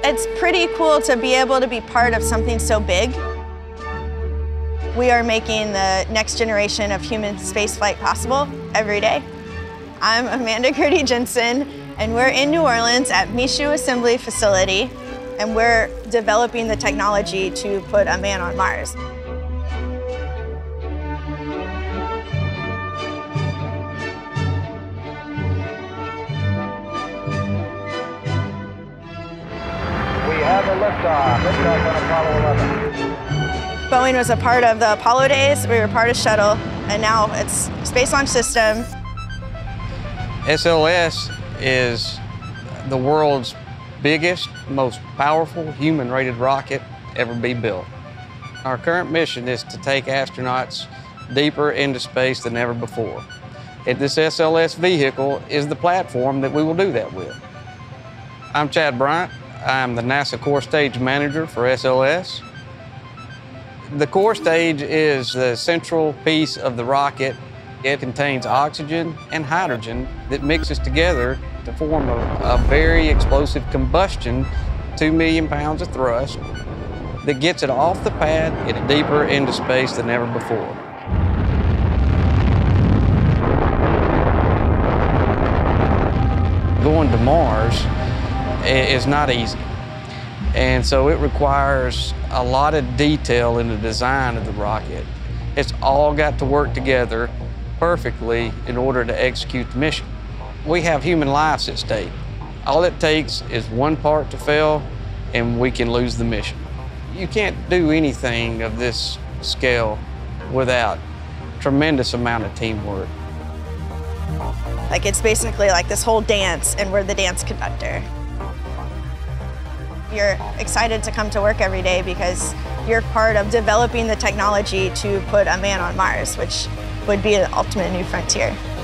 It's pretty cool to be able to be part of something so big. We are making the next generation of human spaceflight possible every day. I'm Amanda Gertie-Jensen, and we're in New Orleans at Michoud Assembly Facility, and we're developing the technology to put a man on Mars. We have a liftoff on Apollo 11. Boeing was a part of the Apollo days, we were part of Shuttle, and now it's Space Launch System. SLS is the world's biggest, most powerful human-rated rocket ever be built. Our current mission is to take astronauts deeper into space than ever before. And this SLS vehicle is the platform that we will do that with. I'm Chad Bryant. I'm the NASA Core Stage Manager for SLS. The core stage is the central piece of the rocket. It contains oxygen and hydrogen that mixes together to form a very explosive combustion, 2 million pounds of thrust, that gets it off the pad and deeper into space than ever before. Going to Mars is not easy. And so it requires a lot of detail in the design of the rocket. It's all got to work together perfectly in order to execute the mission. We have human lives at stake. All it takes is one part to fail and we can lose the mission. You can't do anything of this scale without a tremendous amount of teamwork. Like, it's basically like this whole dance, and we're the dance conductor. You're excited to come to work every day because you're part of developing the technology to put a man on Mars, which would be the ultimate new frontier.